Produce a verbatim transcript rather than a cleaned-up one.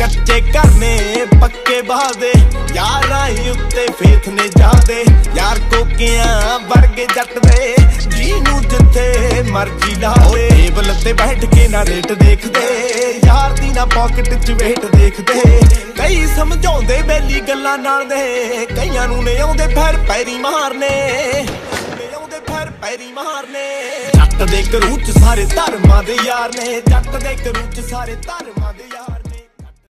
ਕੱਚੇ ਕਰਨੇ ਪੱਕੇ ਬਹਾਦੇ ਯਾਰਾਂ ਹੀ ਉੱਤੇ ਫੇਥ ਨੇ ਜਾਦੇ ਯਾਰ ਕੋਕਿਆਂ ਵਰਗੇ ਜੱਟ ਦੇ ਜੀ ਨੂੰ ਜਿੱਥੇ ਮਰਜੀ ਲਾਵੇ ਟੇਬਲ ਤੇ ਬੈਠ ਕੇ ਨਾ ਰੇਟ ਦੇਖਦੇ ਯਾਰ ਦੀ ਨਾ ਪਾਕਟ ਚ ਵੇਟ ਦੇਖਦੇ ਕਈ ਸਮਝਾਉਂਦੇ ਬੈਲੀ ਗੱਲਾਂ ਨਾਲ ਦੇ ਕਈਆਂ ਨੂੰ ਨੇ ਆਉਂਦੇ ਫੇਰ ਪੈਰੀ ਮਾਰਨੇ ਆਉਂਦੇ ਫੇਰ ਪੈਰੀ ਮਾਰਨੇ ਜੱਟ ਦੇ ਘਰੂ ਚ ਸਾਰੇ ਧਰਮਾਂ ਦੇ ਯਾਰ ਨੇ ਜੱਟ ਦੇ ਘਰੂ ਚ ਸਾਰੇ ਧਰਮ